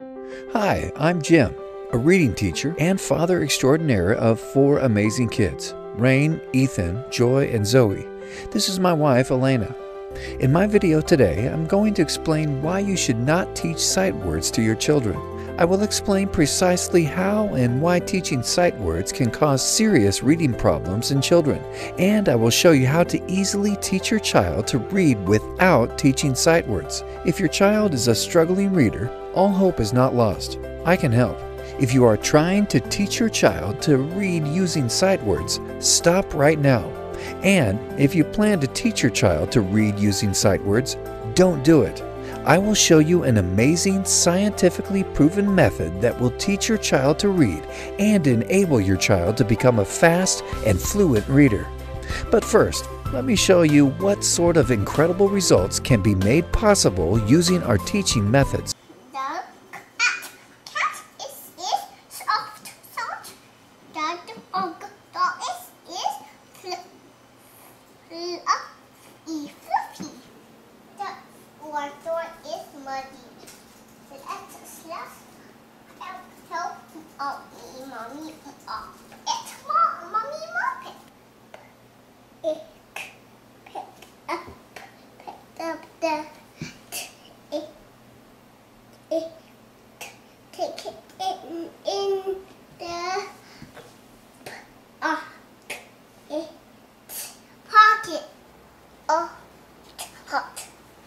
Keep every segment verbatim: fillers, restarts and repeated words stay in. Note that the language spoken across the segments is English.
Hi, I'm Jim, a reading teacher and father extraordinaire of four amazing kids, Rain, Ethan, Joy, and Zoe. This is my wife, Elena. In my video today, I'm going to explain why you should not teach sight words to your children. I will explain precisely how and why teaching sight words can cause serious reading problems in children, and I will show you how to easily teach your child to read without teaching sight words. If your child is a struggling reader, all hope is not lost. I can help. If you are trying to teach your child to read using sight words, stop right now. And if you plan to teach your child to read using sight words, don't do it. I will show you an amazing, scientifically proven method that will teach your child to read and enable your child to become a fast and fluent reader. But first, let me show you what sort of incredible results can be made possible using our teaching methods. The cat. Cat is, is soft, soft. The dog, dog is, is fluffy, fluffy. The water is muddy. Let's slush. Help, help, oh, mommy, oh. It's mom, mommy, mop it. It, pick up, pick up the, it, it, take it in, in the, uh, it, pocket, oh, hot.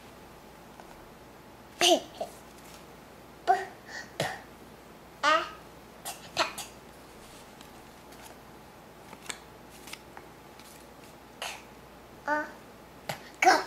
P, p, p, a, pet. K, uh, go.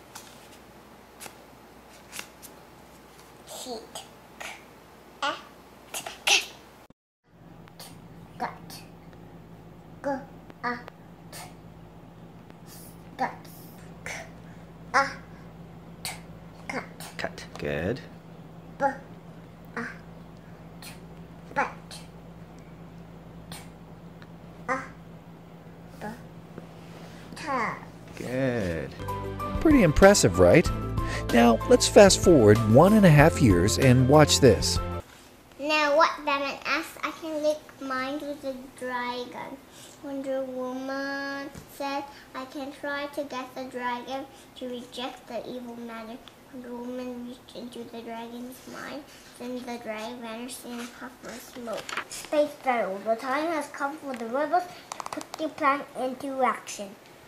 Sheet. K, a, k. Got. Go, a, t. Got. K, a, t. Cut. Cut. Good. B, a, t. Bat. T, a, b, ta. Good. Pretty impressive, right? Now, let's fast forward one and a half years and watch this. Now what Batman asks, I can lick mine with a dragon. Wonder Woman said, I can try to get the dragon to reject the evil matter. Wonder Woman reached into the dragon's mind, then the dragon vanished in a puff of smoke. Space battle. The time has come for the rebels to put their plan into action.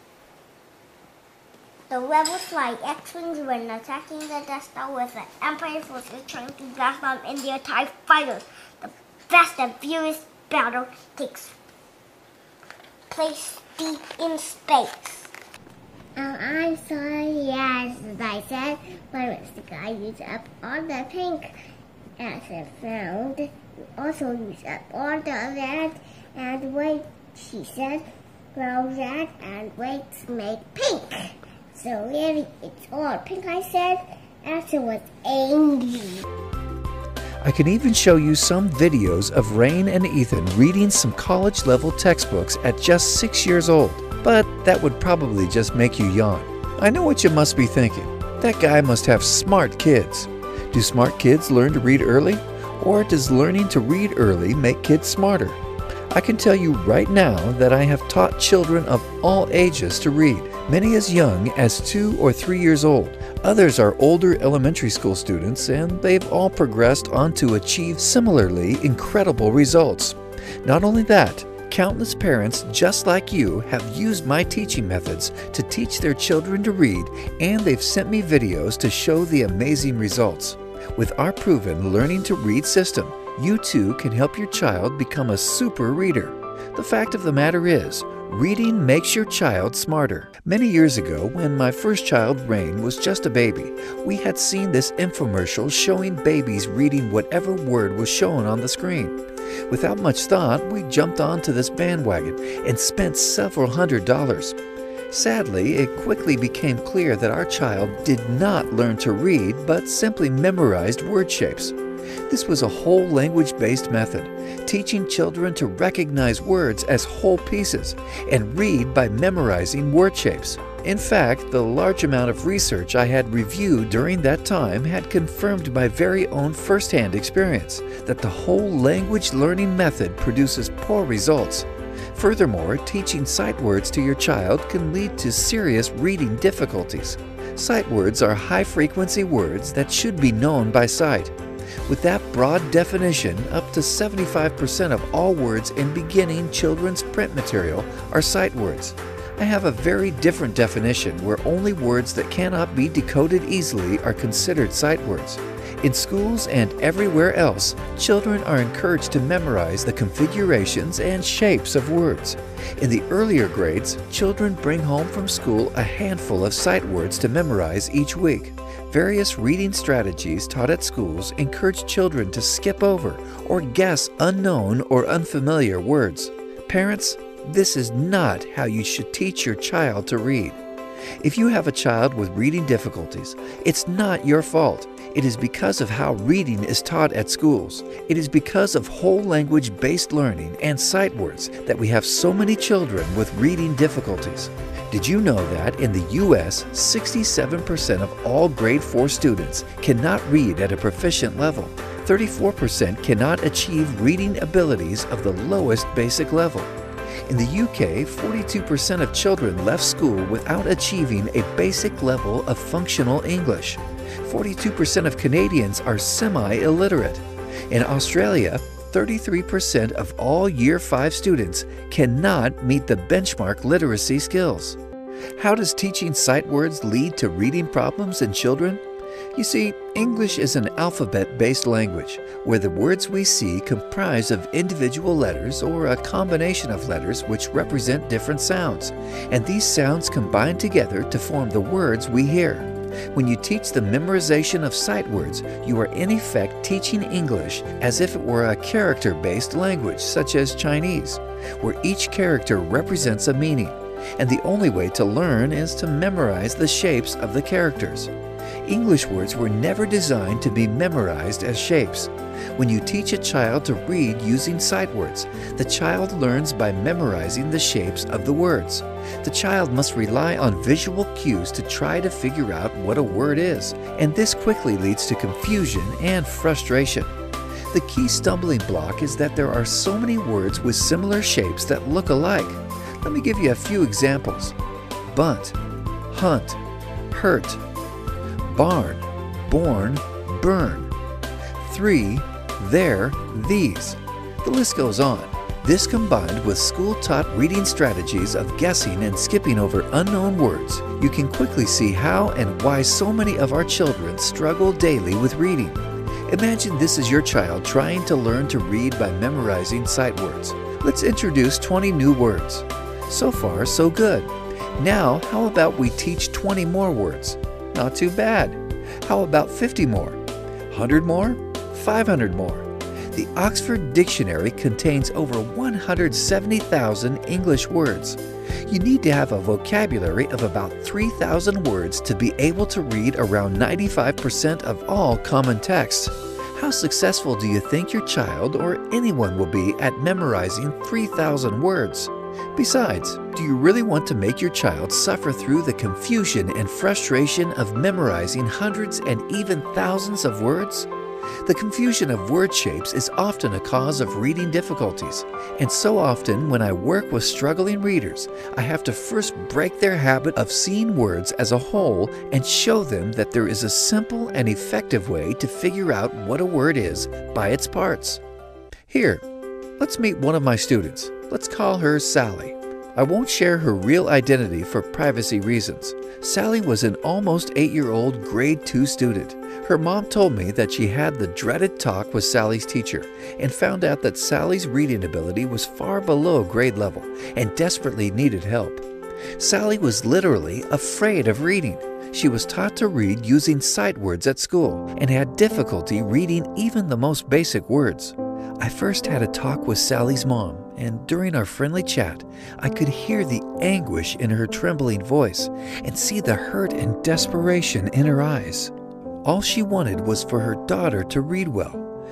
The rebels fly X-Wings when attacking the Death Star with the Empire forces trying to blast them in their TIE fighters. The fast and furious battle takes place deep in space. Um, I'm sorry, yes, as I said, my Mister Guy used up all the pink. As I found, you also used up all the red and white, she said. Well, red and white make pink. So really, it's all pink, I said. After was angry. I can even show you some videos of Rain and Ethan reading some college-level textbooks at just six years old. But that would probably just make you yawn. I know what you must be thinking. That guy must have smart kids. Do smart kids learn to read early? Or does learning to read early make kids smarter? I can tell you right now that I have taught children of all ages to read, many as young as two or three years old. Others are older elementary school students, and they've all progressed on to achieve similarly incredible results. Not only that, countless parents just like you have used my teaching methods to teach their children to read, and they've sent me videos to show the amazing results. With our proven Learning to Read system, you too can help your child become a super reader. The fact of the matter is, reading makes your child smarter. Many years ago, when my first child, Rain, was just a baby, we had seen this infomercial showing babies reading whatever word was shown on the screen. Without much thought, we jumped onto this bandwagon and spent several hundred dollars. Sadly, it quickly became clear that our child did not learn to read, but simply memorized word shapes. This was a whole language-based method, teaching children to recognize words as whole pieces and read by memorizing word shapes. In fact, the large amount of research I had reviewed during that time had confirmed my very own first-hand experience that the whole language learning method produces poor results. Furthermore, teaching sight words to your child can lead to serious reading difficulties. Sight words are high-frequency words that should be known by sight. With that broad definition, up to seventy-five percent of all words in beginning children's print material are sight words. I have a very different definition where only words that cannot be decoded easily are considered sight words. In schools and everywhere else, children are encouraged to memorize the configurations and shapes of words. In the earlier grades, children bring home from school a handful of sight words to memorize each week. Various reading strategies taught at schools encourage children to skip over or guess unknown or unfamiliar words. Parents, this is not how you should teach your child to read. If you have a child with reading difficulties, it's not your fault. It is because of how reading is taught at schools. It is because of whole language-based learning and sight words that we have so many children with reading difficulties. Did you know that in the U S, sixty-seven percent of all grade four students cannot read at a proficient level? thirty-four percent cannot achieve reading abilities of the lowest basic level. In the U K, forty-two percent of children left school without achieving a basic level of functional English. forty-two percent of Canadians are semi-illiterate. In Australia, thirty-three percent of all Year five students cannot meet the benchmark literacy skills. How does teaching sight words lead to reading problems in children? You see, English is an alphabet-based language where the words we see comprise of individual letters or a combination of letters which represent different sounds, and these sounds combine together to form the words we hear. When you teach the memorization of sight words, you are in effect teaching English as if it were a character-based language such as Chinese, where each character represents a meaning, and the only way to learn is to memorize the shapes of the characters. English words were never designed to be memorized as shapes. When you teach a child to read using sight words, the child learns by memorizing the shapes of the words. The child must rely on visual cues to try to figure out what a word is, and this quickly leads to confusion and frustration. The key stumbling block is that there are so many words with similar shapes that look alike. Let me give you a few examples. Bunt, hunt, hurt, barn, born, burn. Three, there, these. The list goes on. This combined with school-taught reading strategies of guessing and skipping over unknown words, you can quickly see how and why so many of our children struggle daily with reading. Imagine this is your child trying to learn to read by memorizing sight words. Let's introduce twenty new words. So far, so good. Now, how about we teach twenty more words? Not too bad. How about fifty more? one hundred more? five hundred more? The Oxford Dictionary contains over one hundred seventy thousand English words. You need to have a vocabulary of about three thousand words to be able to read around ninety-five percent of all common texts. How successful do you think your child or anyone will be at memorizing three thousand words? Besides, do you really want to make your child suffer through the confusion and frustration of memorizing hundreds and even thousands of words? The confusion of word shapes is often a cause of reading difficulties, and so often when I work with struggling readers, I have to first break their habit of seeing words as a whole and show them that there is a simple and effective way to figure out what a word is by its parts. Here, let's meet one of my students. Let's call her Sally. I won't share her real identity for privacy reasons. Sally was an almost eight-year-old grade two student. Her mom told me that she had the dreaded talk with Sally's teacher and found out that Sally's reading ability was far below grade level and desperately needed help. Sally was literally afraid of reading. She was taught to read using sight words at school and had difficulty reading even the most basic words. I first had a talk with Sally's mom, and during our friendly chat, I could hear the anguish in her trembling voice and see the hurt and desperation in her eyes. All she wanted was for her daughter to read well.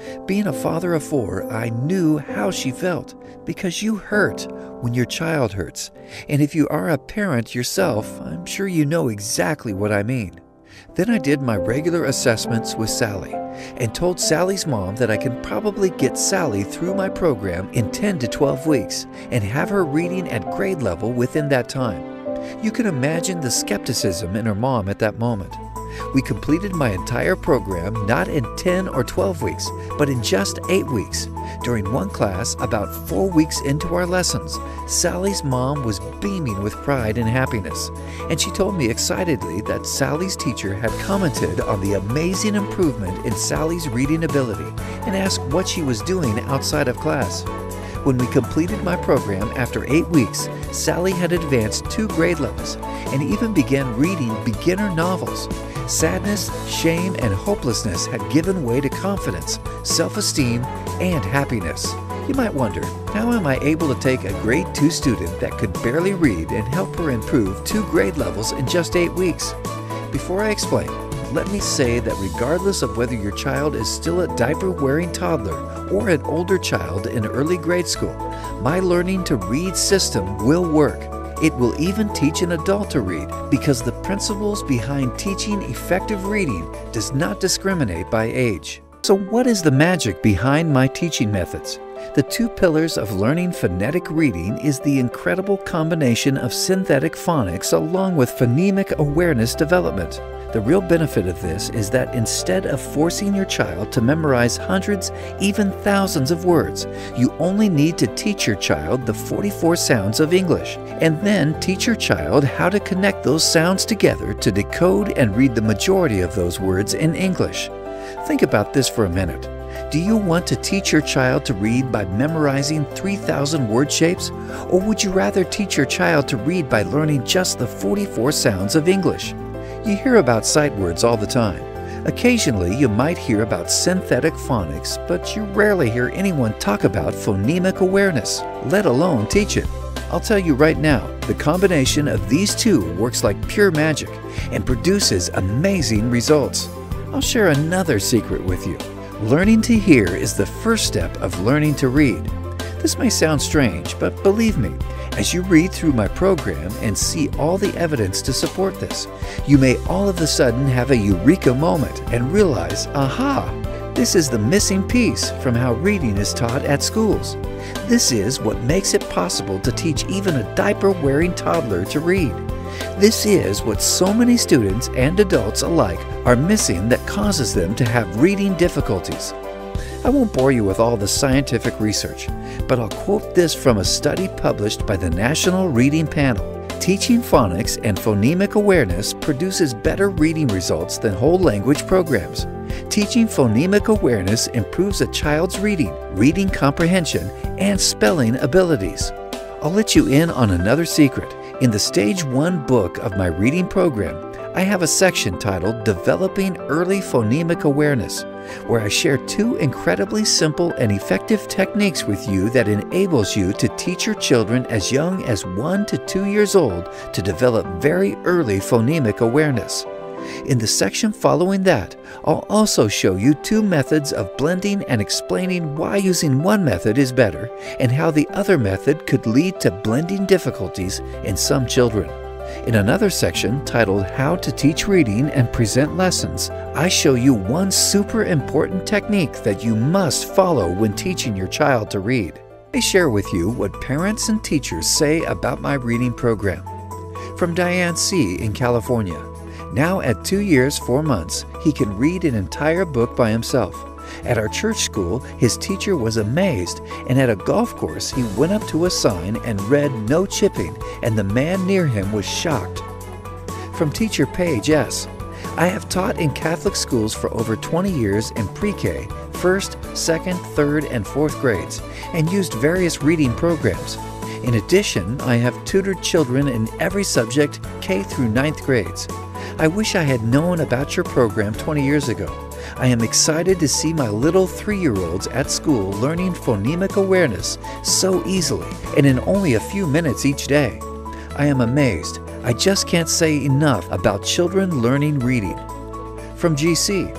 Being a father of four, I knew how she felt, because you hurt when your child hurts. And if you are a parent yourself, I'm sure you know exactly what I mean. Then I did my regular assessments with Sally and told Sally's mom that I can probably get Sally through my program in ten to twelve weeks and have her reading at grade level within that time. You can imagine the skepticism in her mom at that moment. We completed my entire program not in ten or twelve weeks, but in just eight weeks. During one class, about four weeks into our lessons, Sally's mom was beaming with pride and happiness, and she told me excitedly that Sally's teacher had commented on the amazing improvement in Sally's reading ability and asked what she was doing outside of class. When we completed my program after eight weeks, Sally had advanced two grade levels and even began reading beginner novels. Sadness, shame, and hopelessness had given way to confidence, self-esteem, and happiness. You might wonder, how am I able to take a grade two student that could barely read and help her improve two grade levels in just eight weeks? Before I explain, let me say that regardless of whether your child is still a diaper-wearing toddler or an older child in early grade school, my learning to read system will work. It will even teach an adult to read, because the principles behind teaching effective reading does not discriminate by age. So what is the magic behind my teaching methods? The two pillars of learning phonetic reading is the incredible combination of synthetic phonics along with phonemic awareness development. The real benefit of this is that instead of forcing your child to memorize hundreds, even thousands of words, you only need to teach your child the forty-four sounds of English, and then teach your child how to connect those sounds together to decode and read the majority of those words in English. Think about this for a minute. Do you want to teach your child to read by memorizing three thousand word shapes? Or would you rather teach your child to read by learning just the forty-four sounds of English? You hear about sight words all the time. Occasionally, you might hear about synthetic phonics, but you rarely hear anyone talk about phonemic awareness, let alone teach it. I'll tell you right now, the combination of these two works like pure magic and produces amazing results. I'll share another secret with you. Learning to hear is the first step of learning to read. This may sound strange, but believe me, as you read through my program and see all the evidence to support this, you may all of a sudden have a eureka moment and realize, aha, this is the missing piece from how reading is taught at schools. This is what makes it possible to teach even a diaper-wearing toddler to read. This is what so many students and adults alike are missing that causes them to have reading difficulties. I won't bore you with all the scientific research, but I'll quote this from a study published by the National Reading Panel. Teaching phonics and phonemic awareness produces better reading results than whole language programs. Teaching phonemic awareness improves a child's reading, reading comprehension, and spelling abilities. I'll let you in on another secret. In the Stage one book of my reading program, I have a section titled Developing Early Phonemic Awareness, where I share two incredibly simple and effective techniques with you that enables you to teach your children as young as one to two years old to develop very early phonemic awareness. In the section following that, I'll also show you two methods of blending and explaining why using one method is better and how the other method could lead to blending difficulties in some children. In another section titled How to Teach Reading and Present Lessons, I show you one super important technique that you must follow when teaching your child to read. I share with you what parents and teachers say about my reading program. From Diane C. in California. Now at two years, four months, he can read an entire book by himself. At our church school, his teacher was amazed, and at a golf course, he went up to a sign and read "No chipping," and the man near him was shocked. From teacher Paige S. I have taught in Catholic schools for over twenty years in pre-K, first, second, third, and fourth grades, and used various reading programs. In addition, I have tutored children in every subject K through ninth grades. I wish I had known about your program twenty years ago. I am excited to see my little three-year-olds at school learning phonemic awareness so easily and in only a few minutes each day. I am amazed. I just can't say enough about children learning reading. From G C.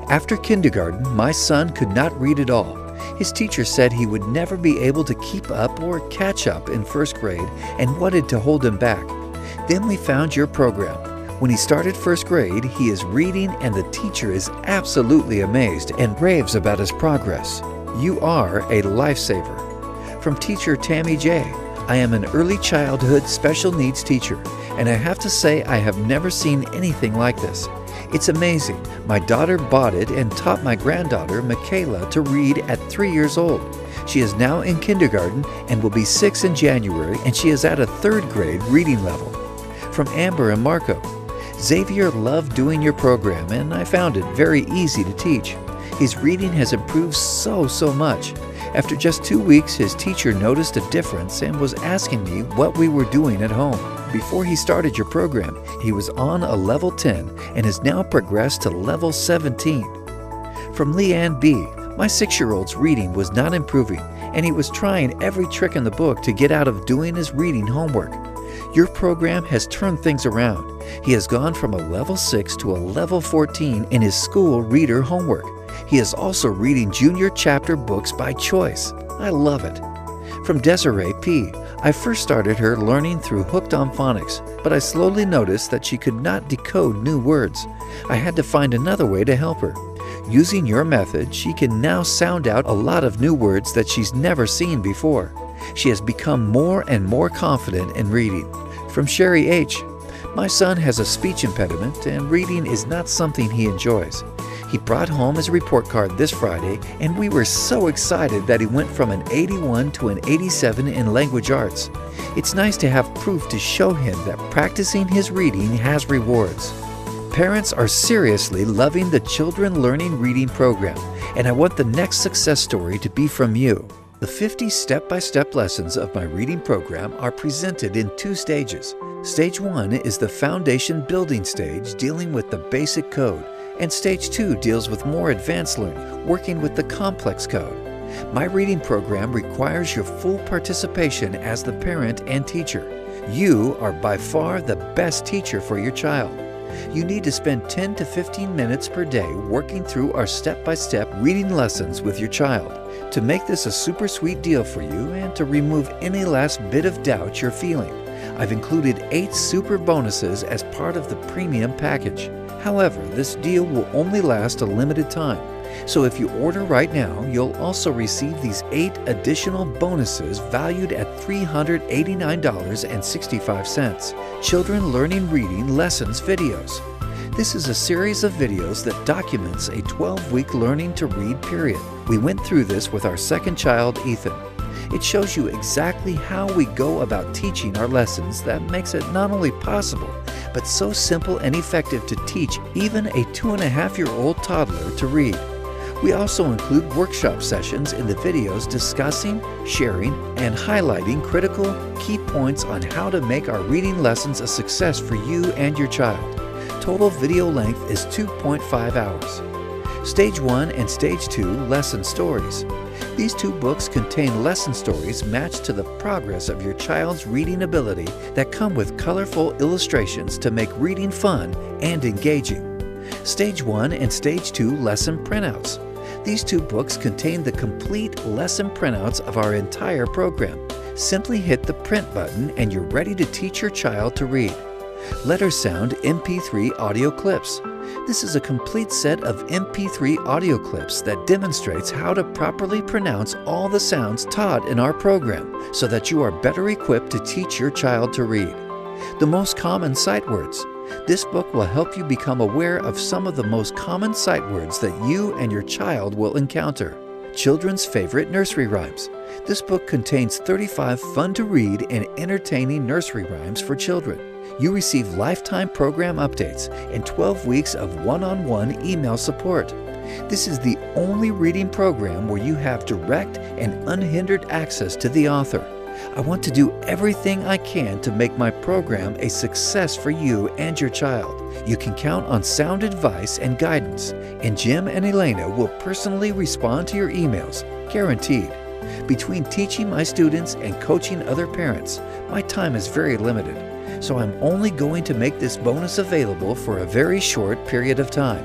After kindergarten, my son could not read at all. His teacher said he would never be able to keep up or catch up in first grade and wanted to hold him back. Then we found your program. When he started first grade, he is reading and the teacher is absolutely amazed and raves about his progress. You are a lifesaver. From teacher Tammy J. I am an early childhood special needs teacher, and I have to say I have never seen anything like this. It's amazing. My daughter bought it and taught my granddaughter, Michaela, to read at three years old. She is now in kindergarten and will be six in January, and she is at a third grade reading level. From Amber and Marco. Xavier loved doing your program, and I found it very easy to teach. His reading has improved so, so much. After just two weeks, his teacher noticed a difference and was asking me what we were doing at home. Before he started your program, he was on a level ten and has now progressed to level seventeen. From Leanne B. My six-year-old's reading was not improving, and he was trying every trick in the book to get out of doing his reading homework. Your program has turned things around. He has gone from a level six to a level fourteen in his school reader homework. He is also reading junior chapter books by choice. I love it. From Desiree P. I first started her learning through Hooked on Phonics, but I slowly noticed that she could not decode new words. I had to find another way to help her. Using your method, she can now sound out a lot of new words that she's never seen before. She has become more and more confident in reading. From Sherry H. My son has a speech impediment, and reading is not something he enjoys. He brought home his report card this Friday, and we were so excited that he went from an eighty-one to an eighty-seven in language arts. It's nice to have proof to show him that practicing his reading has rewards. Parents are seriously loving the Children Learning Reading program, and I want the next success story to be from you. The fifty step-by-step lessons of my reading program are presented in two stages. Stage one is the foundation building stage, dealing with the basic code, and stage two deals with more advanced learning, working with the complex code. My reading program requires your full participation as the parent and teacher. You are by far the best teacher for your child. You need to spend ten to fifteen minutes per day working through our step-by-step reading lessons with your child. To make this a super sweet deal for you and to remove any last bit of doubt you're feeling, I've included eight super bonuses as part of the premium package. However, this deal will only last a limited time. So if you order right now, you'll also receive these eight additional bonuses valued at three hundred eighty-nine dollars and sixty-five cents. Children Learning Reading Lessons videos. This is a series of videos that documents a twelve-week learning to read period. We went through this with our second child, Ethan. It shows you exactly how we go about teaching our lessons that makes it not only possible, but so simple and effective to teach even a two and a half year old toddler to read. We also include workshop sessions in the videos discussing, sharing, and highlighting critical key points on how to make our reading lessons a success for you and your child. Total video length is two point five hours. Stage one and Stage two lesson stories. These two books contain lesson stories matched to the progress of your child's reading ability that come with colorful illustrations to make reading fun and engaging. Stage one and Stage two lesson printouts. These two books contain the complete lesson printouts of our entire program. Simply hit the print button and you're ready to teach your child to read. Letter Sound M P three audio clips. This is a complete set of M P three audio clips that demonstrates how to properly pronounce all the sounds taught in our program so that you are better equipped to teach your child to read. The most common sight words. This book will help you become aware of some of the most common sight words that you and your child will encounter. Children's favorite nursery rhymes. This book contains thirty-five fun-to-read and entertaining nursery rhymes for children. You receive lifetime program updates and twelve weeks of one-on-one email support. This is the only reading program where you have direct and unhindered access to the author. I want to do everything I can to make my program a success for you and your child. You can count on sound advice and guidance, and Jim and Elena will personally respond to your emails, guaranteed. Between teaching my students and coaching other parents, my time is very limited, so I'm only going to make this bonus available for a very short period of time.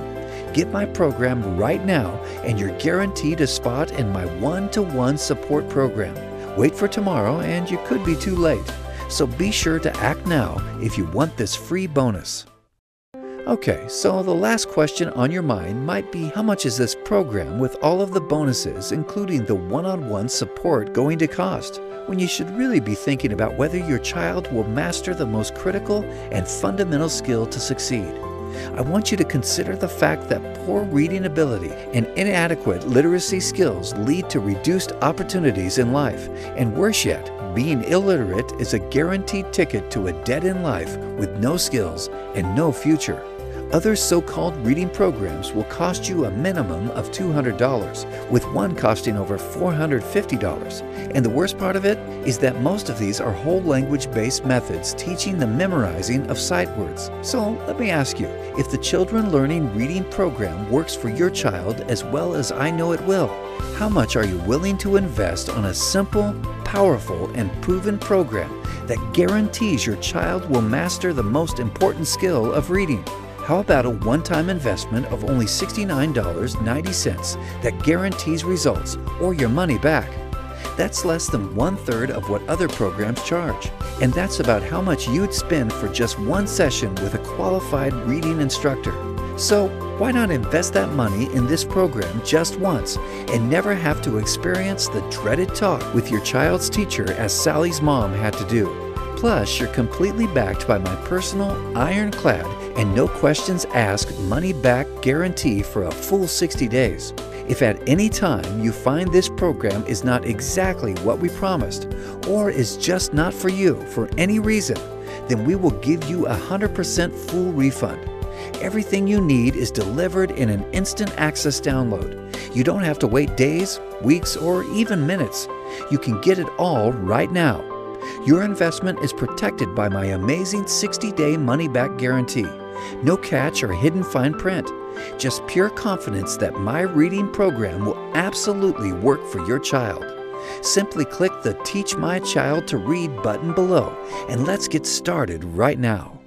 Get my program right now and you're guaranteed a spot in my one-to-one support program. Wait for tomorrow and you could be too late. So be sure to act now if you want this free bonus. Okay, so the last question on your mind might be, how much is this program with all of the bonuses, including the one-on-one support, going to cost? When you should really be thinking about whether your child will master the most critical and fundamental skill to succeed. I want you to consider the fact that poor reading ability and inadequate literacy skills lead to reduced opportunities in life, and worse yet, being illiterate is a guaranteed ticket to a dead-end life with no skills and no future. Other so-called reading programs will cost you a minimum of two hundred dollars, with one costing over four hundred fifty dollars. And the worst part of it is that most of these are whole language-based methods teaching the memorizing of sight words. So let me ask you, if the Children Learning Reading program works for your child as well as I know it will, how much are you willing to invest on a simple, powerful, and proven program that guarantees your child will master the most important skill of reading? How about a one-time investment of only sixty-nine dollars and ninety cents that guarantees results or your money back? That's less than one-third of what other programs charge. And that's about how much you'd spend for just one session with a qualified reading instructor. So why not invest that money in this program just once and never have to experience the dreaded talk with your child's teacher as Sally's mom had to do? Plus, you're completely backed by my personal, ironclad, and no questions asked money-back guarantee for a full sixty days. If at any time you find this program is not exactly what we promised, or is just not for you for any reason, then we will give you a one hundred percent full refund. Everything you need is delivered in an instant access download. You don't have to wait days, weeks, or even minutes. You can get it all right now. Your investment is protected by my amazing sixty-day money-back guarantee. No catch or hidden fine print. Just pure confidence that my reading program will absolutely work for your child. Simply click the Teach My Child to Read button below and let's get started right now.